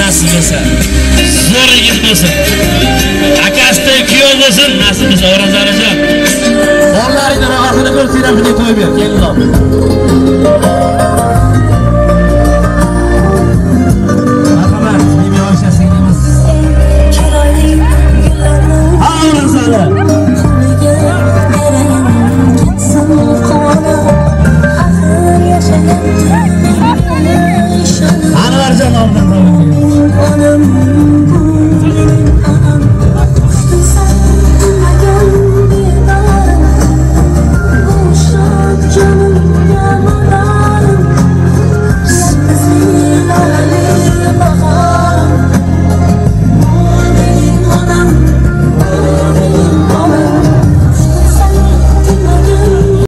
nasib bo'lsa. Zo'ringiz bo'lsin. Akasidan kuyov bo'lsin, nasib bo'lsa O'razalijon. Bolaringni rohatini ko'rsanglar, bunday to'y ber, kelinglar.